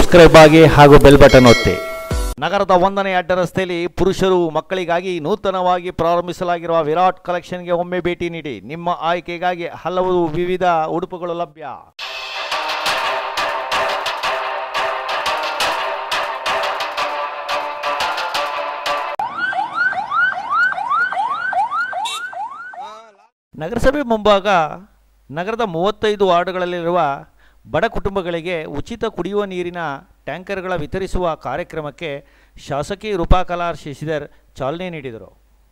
Subscribe ಆಗಿ ಹಾಗೂ bell button ಒತ್ತಿ. ನಗರದ 1ನೇ ಅಡ್ಡ ರಸ್ತೆಯಲ್ಲಿ ಪುರುಷರು ಮಕ್ಕಳಿಗಾಗಿ ನೂತನವಾಗಿ ಪ್ರಾರಂಭಿಸಲಾಗಿರುವ ವಿರಾಟ್ ಕಲೆಕ್ಷನ್ಗೆ ಒಮ್ಮೆ ಭೇಟಿ ನೀಡಿ. ನಿಮ್ಮ ಆಯ್ಕೆಗಾಗಿ ಹಲವು ವಿವಿಧ ಉಡುಪುಗಳು ಲಭ್ಯ. ನಗರಸಭೆ ಮುಂಭಾಗ ನಗರದ 35 ವಾರ್ಡ್ಗಳಲ್ಲಿರುವ ಬಡ ಕುಟುಂಬಗಳಿಗೆ ಉಚಿತ ಕುಡಿಯುವ ನೀರಿನ ಟ್ಯಾಂಕರ್ಗಳ ವಿತರಿಸುವ ಕಾರ್ಯಕ್ರಮಕ್ಕೆ ಶಾಸಕಿ ರೂಪಾ ಕಲಾರ್ ಶಶಿಧರ್ ಚಾಲನೆ ನೀಡಿದರು.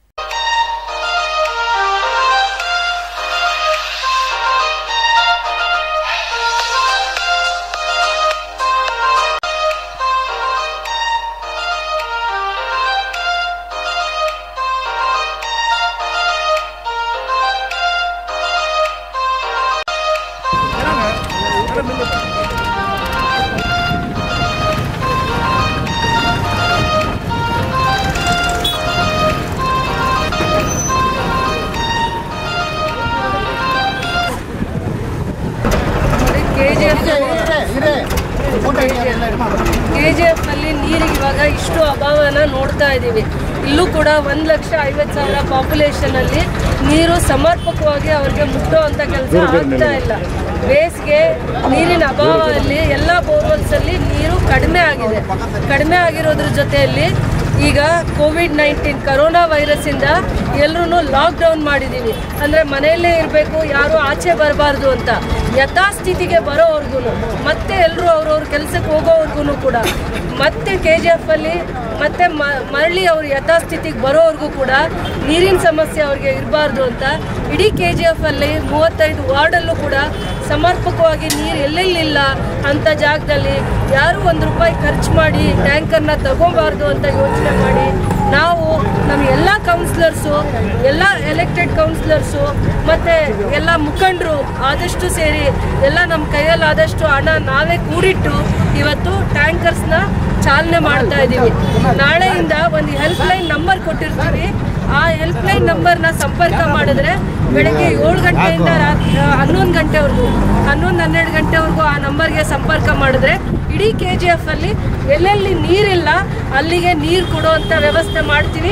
KGF ನಲ್ಲಿ ನೀರಿಗೆ ಇವಾಗ ಇಷ್ಟು ಅಭಾವನ ನೋಡ್ತಾ ಇದ್ದೀವಿ. ಇಲ್ಲೂ ಕೂಡ 1,50,000 ಪಾಪ್ಯುಲೇಷನ್ ಅಲ್ಲಿ ನೀರು ಸಮರ್ಪಕವಾಗಿ ಅವ್ರಿಗೆ ಮುಟ್ಟುವಂತ ಕೆಲಸ ಆಗ್ತಾ ಇಲ್ಲ. ಬೇಸಿಗೆ ನೀರಿನ ಅಭಾವದಲ್ಲಿ ಎಲ್ಲ ಬೋರ್ವೆಲ್ಸ್ ಅಲ್ಲಿ ನೀರು ಕಡಿಮೆ ಆಗಿದೆ. ಕಡಿಮೆ ಆಗಿರೋದ್ರ ಜೊತೆಯಲ್ಲಿ ಈಗ ಕೋವಿಡ್-19 ಕರೋನಾ ವೈರಸ್ ಇಂದ ಎಲ್ಲರೂ ಲಾಕ್ಡೌನ್ ಮಾಡಿದ್ದೀವಿ. ಅಂದರೆ ಮನೆಯಲ್ಲೇ ಇರಬೇಕು, ಯಾರು ಆಚೆ ಬರಬಾರ್ದು ಅಂತ ಯಥಾಸ್ಥಿತಿಗೆ ಬರೋವರೆಗೂ ಮತ್ತೆ ಎಲ್ಲರೂ ಅವ್ರವ್ರ ಕೆಲಸಕ್ಕೆ ಹೋಗೋವರೆಗೂ ಕೂಡ ಮತ್ತೆ KGF ಅಲ್ಲಿ ಮತ್ತೆ ಮರಳಿ ಅವ್ರು ಯಥಾಸ್ಥಿತಿಗೆ ಬರೋವರೆಗೂ ಕೂಡ ನೀರಿನ ಸಮಸ್ಯೆ ಅವ್ರಿಗೆ ಇರಬಾರ್ದು ಅಂತ ಇಡೀ KGF ಅಲ್ಲಿ 35 ವಾರ್ಡಲ್ಲೂ ಕೂಡ ಸಮರ್ಪಕವಾಗಿ ನೀರು ಎಲ್ಲೆಲ್ಲಿಲ್ಲ ಅಂಥ ಜಾಗದಲ್ಲಿ ಯಾರು ₹1 ಖರ್ಚು ಮಾಡಿ ಟ್ಯಾಂಕರ್ನ ತಗೋಬಾರ್ದು ಅಂತ ಯೋಚನೆ ಮಾಡಿ ನಾವು ನಮ್ಮ ಎಲ್ಲ ಕೌನ್ಸಿಲರ್ಸು, ಎಲ್ಲ ಎಲೆಕ್ಟೆಡ್ ಕೌನ್ಸಿಲರ್ಸು ಮತ್ತು ಎಲ್ಲ ಮುಖಂಡರು ಆದಷ್ಟು ಸೇರಿ ಎಲ್ಲ ನಮ್ಮ ಕೈಯಲ್ಲಾದಷ್ಟು ಹಣ ನಾವೇ ಕೂಡಿಟ್ಟು ಇವತ್ತು ಟ್ಯಾಂಕರ್ಸ್ನ ಚಾಲನೆ ಮಾಡ್ತಾ ಇದ್ದೀವಿ. ನಾಳೆಯಿಂದ ಒಂದು ಹೆಲ್ಪ್ಲೈನ್ ನಂಬರ್ ಕೊಟ್ಟಿರ್ತೀವಿ. ಆ ಹೆಲ್ಪ್ಲೈನ್ ನಂಬರ್ನ ಸಂಪರ್ಕ ಮಾಡಿದ್ರೆ ಬೆಳಗ್ಗೆ 7 ಗಂಟೆಯಿಂದ ರಾತ್ರಿ 11 ಗಂಟೆವರೆಗೂ 11-12 ಗಂಟೆವರೆಗೂ ಆ ನಂಬರ್ಗೆ ಸಂಪರ್ಕ ಮಾಡಿದ್ರೆ ಇಡೀ KGF ಅಲ್ಲಿ ಎಲ್ಲೆಲ್ಲಿ ನೀರಿಲ್ಲ ಅಲ್ಲಿಗೆ ನೀರು ಕೊಡುವಂಥ ವ್ಯವಸ್ಥೆ ಮಾಡ್ತೀವಿ.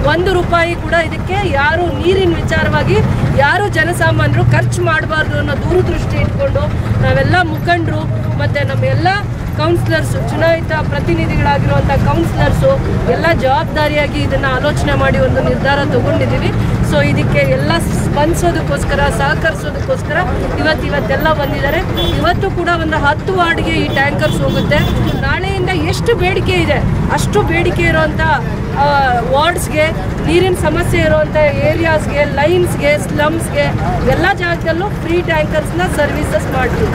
₹1 ಕೂಡ ಇದಕ್ಕೆ ಯಾರು ನೀರಿನ ವಿಚಾರವಾಗಿ ಯಾರು ಜನಸಾಮಾನ್ಯರು ಖರ್ಚು ಮಾಡಬಾರ್ದು ಅನ್ನೋ ದೂರದೃಷ್ಟಿ ಇಟ್ಕೊಂಡು ನಾವೆಲ್ಲ ಮುಖಂಡರು ಮತ್ತು ನಮ್ಮೆಲ್ಲ ಕೌನ್ಸಿಲರ್ಸು, ಚುನಾಯಿತ ಪ್ರತಿನಿಧಿಗಳಾಗಿರುವಂಥ ಕೌನ್ಸಿಲರ್ಸು ಎಲ್ಲ ಜವಾಬ್ದಾರಿಯಾಗಿ ಇದನ್ನು ಆಲೋಚನೆ ಮಾಡಿ ಒಂದು ನಿರ್ಧಾರ ತಗೊಂಡಿದ್ದೀವಿ. ಸೊ ಇದಕ್ಕೆ ಎಲ್ಲ ಸ್ಪಂದಿಸೋದಕ್ಕೋಸ್ಕರ, ಸಹಕರಿಸೋದಕ್ಕೋಸ್ಕರ ಇವತ್ತೆಲ್ಲ ಬಂದಿದ್ದಾರೆ. ಇವತ್ತು ಕೂಡ ಒಂದು 10 ವಾರ್ಡ್ಗೆ ಈ ಟ್ಯಾಂಕರ್ಸ್ ಹೋಗುತ್ತೆ. ನಾಳೆಯಿಂದ ಎಷ್ಟು ಬೇಡಿಕೆ ಇದೆ ಅಷ್ಟು ಬೇಡಿಕೆ ಇರೋವಂಥ ವಾರ್ಡ್ಸ್ಗೆ, ನೀರಿನ ಸಮಸ್ಯೆ ಇರುವಂಥ ಏರಿಯಾಸ್ಗೆ, ಲೈನ್ಸ್ಗೆ, ಸ್ಲಮ್ಸ್ಗೆ ಎಲ್ಲ ಜಾಗದಲ್ಲೂ ಫ್ರೀ ಟ್ಯಾಂಕರ್ಸ್ನ ಸರ್ವಿಸಸ್ ಮಾಡ್ತೀವಿ.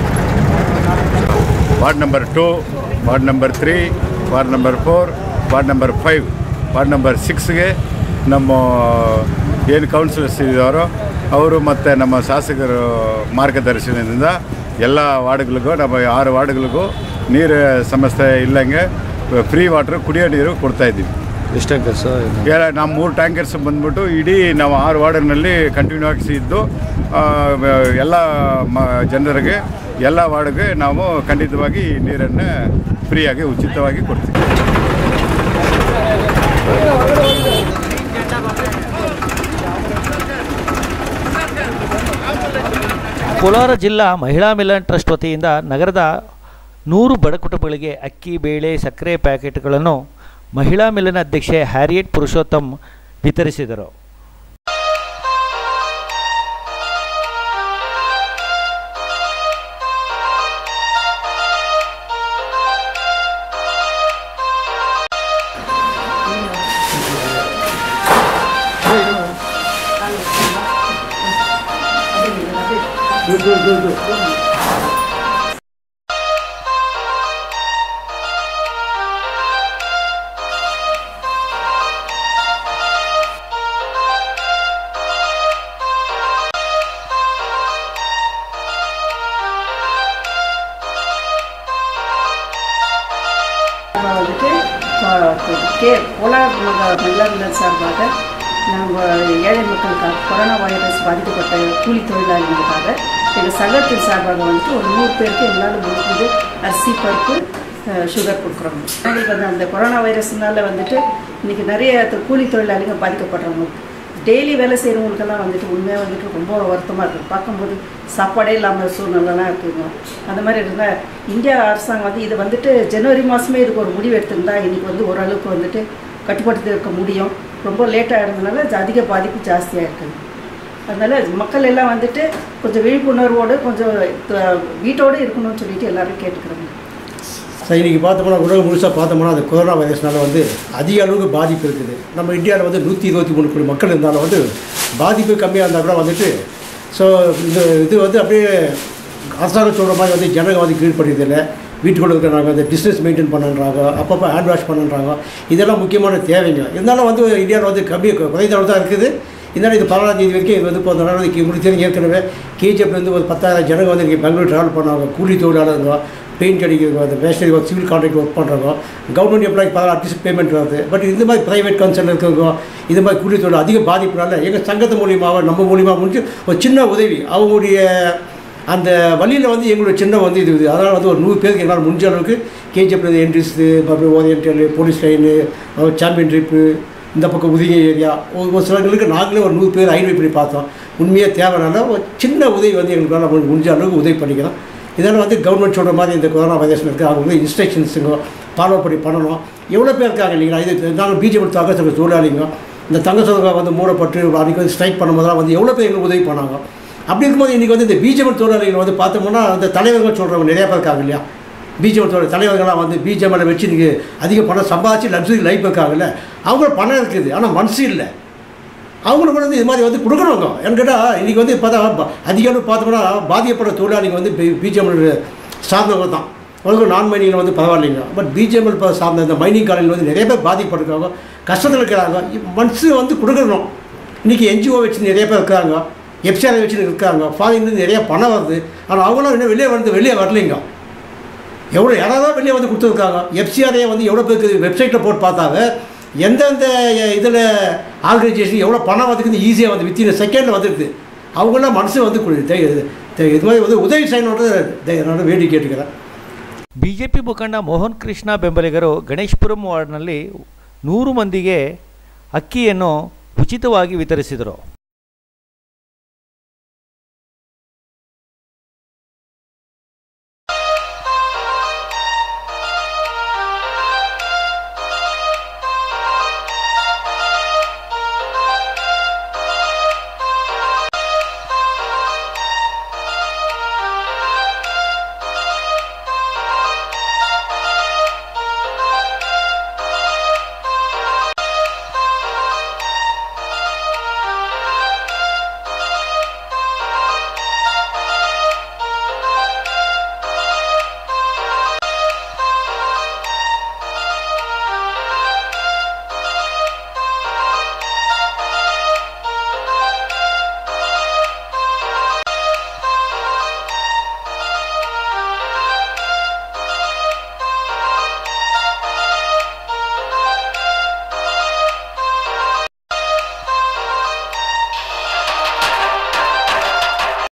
Ward number 2, ward number 3, ward number 4, ward number 5, ward number 6ಗೆ ನಮ್ಮ ಏನು ಕೌನ್ಸಿಲರ್ಸ್ ಇದ್ದಾರೋ ಅವರು ಮತ್ತು ನಮ್ಮ ಶಾಸಕರು ಮಾರ್ಗದರ್ಶನದಿಂದ ಎಲ್ಲ ವಾರ್ಡ್ಗಳಿಗೂ, ನಮ್ಮ 6 ವಾರ್ಡ್ಗಳಿಗೂ ನೀರು ಸಮಸ್ಯೆ ಇಲ್ಲಂಗೆ ಫ್ರೀ ವಾಟ್ರ್ ಕುಡಿಯೋ ನೀರು ಕೊಡ್ತಾಯಿದ್ದೀವಿ. ಎಷ್ಟು ಟ್ಯಾಂಕರ್ಸ್? ನಮ್ಮ 3 ಟ್ಯಾಂಕರ್ಸ್ ಬಂದ್ಬಿಟ್ಟು ಇಡೀ ನಾವು 6 ವಾರ್ಡ್ನಲ್ಲಿ ಕಂಟಿನ್ಯೂ ಆಗಿದ್ದು ಎಲ್ಲ ಜನರಿಗೆ ಎಲ್ಲ ವಾರ್ಡ್ಗೆ ನಾವು ಖಂಡಿತವಾಗಿ ನೀರನ್ನು ಫ್ರೀಯಾಗಿ ಉಚಿತವಾಗಿ ಕೊಡ್ತೀವಿ. ಕೋಲಾರ ಜಿಲ್ಲಾ ಮಹಿಳಾ ಮಿಲನ್ ಟ್ರಸ್ಟ್ ವತಿಯಿಂದ ನಗರದ 100 ಬಡ ಕುಟುಂಬಗಳಿಗೆ ಅಕ್ಕಿ, ಬೇಳೆ, ಸಕ್ಕರೆ ಪ್ಯಾಕೆಟ್ಗಳನ್ನು ಮಹಿಳಾ ಮಿಲನ್ ಅಧ್ಯಕ್ಷೆ ಹ್ಯಾರಿಯೆಟ್ ಪುರುಷೋತ್ತಮ್ ವಿತರಿಸಿದರು. ಕೋಲಾರ ಮಹಿಳಾ ಮಿಲನ್ ಸಾರ್பாக ನಾವು ஏழை மக்களுக்காக கொரோனா வைரஸ் பாதிக்கப்பட்ட கூலி தொழிலாளிகளுக்காக எங்கள் சங்கத்தின் சார்பாக வந்துட்டு ஒரு 100 பேருக்கு எங்களால் முடிஞ்சது அரிசி, பருப்பு, சுகர் கொடுக்குறோங்க. எங்களுக்கு வந்து அந்த கொரோனா வைரஸ்னால வந்துட்டு இன்றைக்கி நிறைய கூலி தொழிலாளிங்க பாதிக்கப்படுறவங்க, டெய்லி வேலை செய்கிறவங்களுக்கெல்லாம் வந்துட்டு உண்மையாக வந்துட்டு ரொம்ப வருத்தமாக இருக்குது. பார்க்கும்போது சாப்பாடே இல்லாமல் சூழ்நிலைலாம் இருக்குதுங்க. அந்த மாதிரி இருந்தால் இந்தியா அரசாங்கம் வந்து இதை வந்துட்டு ஜனவரி மாதமே இதுக்கு ஒரு முடிவு எடுத்திருந்தா இன்றைக்கி வந்து ஓரளவுக்கு வந்துட்டு கட்டுப்படுத்தி இருக்க முடியும். ரொம்ப லேட்டாக இருந்ததுனால அதிக பாதிப்பு ஜாஸ்தியாக இருக்குது. அதனால் மக்கள் எல்லாம் வந்துட்டு கொஞ்சம் விழிப்புணர்வோடு கொஞ்சம் வீட்டோடு இருக்கணும்னு சொல்லிட்டு எல்லோரும் கேட்டுக்கிறோங்க. இன்றைக்கி பார்த்தோம்னா உலகம் முழுசாக பார்த்தோம்னா அந்த கொரோனா வைரஸ்னால வந்து அதிக அளவுக்கு பாதிப்பு இருக்குது. நம்ம இந்தியாவில் வந்து 123 கோடி மக்கள் இருந்தாலும் வந்து பாதிப்பு கம்மியாக இருந்தால் கூட வந்துட்டு ஸோ இது வந்து அப்படியே அரசாங்கம் சொல்கிற மாதிரி வந்து ஜனங்க வந்து கீழ்படுறதில்லை. வீட்டுக்குள்ளே இருக்கிறாங்க, அந்த டிஸ்டன்ஸ் மெயின்டைன் பண்ணுறாங்க, அப்பப்போ ஹேண்ட் வாஷ் பண்ணுறாங்க. இதெல்லாம் முக்கியமான தேவைங்க. இருந்தாலும் வந்து இந்தியாவில் வந்து குறைந்த அளவு தான் இருக்குது. இருந்தாலும் இது 14ஆம் தேதி வரைக்கும் இது வந்து போகிறதுனால முடிச்சது ஏற்கனவே கேஜிஎஃப்லேருந்து ஒரு 10,000 ஜனங்க வந்து இங்கே பெங்களூர் ட்ராவல் பண்ணுவாங்க. கூலி தொழிலாளருங்க, பெயிண்ட் அடிக்கிறவங்க, அந்த machinery work, civil contract work பண்ணுறவங்க, கவர்மெண்ட் எம்ப்ளாய்க்கு 16 அட்லீஸ்ட் பேமெண்ட் வருது. பட் இந்த மாதிரி ப்ரைவேட் கன்சர்ன் இருக்கிறவங்க இது மாதிரி கூலி தொழில் அதிக பாதிப்புனால எங்கள் சங்கத்து மூலியமாக நம்ம மூலியமாக முடிஞ்சு ஒரு சின்ன உதவி அவங்களுடைய அந்த வழியில் வந்து எங்களுடைய சின்ன வந்து இது அதனால் வந்து ஒரு 100 பேருக்கு எங்களால் முடிஞ்ச அளவுக்கு கேஜிஎஃப்லேருந்து என்ட்ரிஸு, மறுபடியும் ஓரியன்டல், போலீஸ் லைனு, சாம்பியன் ட்ரிப்பு, இந்த பக்கம் உதவி ஏரியா, ஒரு சிலர்களுக்கு நாங்களே ஒரு 100 பேர் ஐடென்டிஃபை பண்ணி பார்த்தோம். உண்மையாக தேவையான ஒரு சின்ன உதவி வந்து எங்களுக்காக முடிஞ்ச அளவுக்கு உதவி பண்ணிக்கிறோம். இதெல்லாம் வந்து கவர்மெண்ட் சொல்கிற மாதிரி இந்த கொரோனா வைரஸ் இருக்குது, அவங்க வந்து இன்ஸ்ட்ரக்ஷன்ஸுங்க ஃபாலோ பண்ணி பண்ணணும். எவ்வளோ பேர் இருக்காங்க இல்லைங்களா? இது நாங்கள் பிஜேபி தங்க சங்க தொழிலாளிங்க, இந்த தங்க சங்கம் வந்து மூடப்பட்டு அன்றைக்கி வந்து ஸ்ட்ரைக் பண்ணும்போதெல்லாம் வந்து எவ்வளோ பேர் எங்களுக்கு உதவி பண்ணாங்க. அப்படி இருக்கும்போது இன்றைக்கி வந்து இந்த பிஜேபி தொழிலாளிகள் வந்து பார்த்தோம்னா அந்த தலைவர்கள் சொல்கிறவங்க நிறையா பேர் இருக்காங்க இல்லையா? பிஜேபி தலைவர்கள்லாம் வந்து பிஜேபியில் வச்சு இன்றைக்கி அதிக பணம் சம்பாதிச்சு லக்ஸரி லைஃப் இருக்காங்கல்ல, அவங்கள பணம் இருக்குது, ஆனால் மனசு இல்லை. அவங்களுக்கு வந்து இது மாதிரி வந்து கொடுக்கணுங்க. ஏன்னு கேட்டால் இன்றைக்கி வந்து பார்த்தா அதிக அளவு பார்த்தோம்னா பாதிக்கப்பட்ட தொழிலாளிங்க வந்து பிஜேபி சார்ந்தவங்க தான். அவங்களுக்கு நான் மைனிங்கில் வந்து பரவாயில்லைங்க. பட் பிஜேபி சார்ந்த இந்த மைனிங் காலையில் வந்து நிறைய பேர் பாதிக்கப்பட்டிருக்காங்க, கஷ்டத்தில் இருக்கிறாங்க. மனசு வந்து கொடுக்கணும். இன்றைக்கி என்ஜிஓ வச்சு நிறைய பேர் இருக்காங்க, எஃப்சிஆரை வச்சு இருக்காங்க, ஃபாரின்லேருந்து நிறையா பணம் வருது. ஆனால் அவங்களும் இன்னும் வெளியே வரலைங்க. எவ்வளோ யாராவது வெளியே வந்து கொடுத்துருக்காங்க. எஃப்சிஆரையே வந்து எவ்வளோ பேருக்கு வெப்சைட்டில் போட்டு பார்த்தாங்க எந்தெந்த இதில் ஆர்கனைசேஷன் எவ்வளோ பணம் வந்துக்குது ஈஸியாக வந்து வித்தின் செகண்டில் வந்துடுது. அவங்களாம் மனசு வந்து இது மாதிரி வந்து உதவி செய்யணுன்றது நான் வேண்டி கேட்டுக்கிறேன். ಬಿಜೆಪಿ ಮುಖಂಡ ಮೋಹನ್ ಕೃಷ್ಣ ಬೆಂಬಲಿಗರು ಗಣೇಶಪುರಂ ವಾರ್ಡ್ನಲ್ಲಿ 100 ಮಂದಿಗೆ ಅಕ್ಕಿಯನ್ನು ಉಚಿತವಾಗಿ ವಿತರಿಸಿದರು.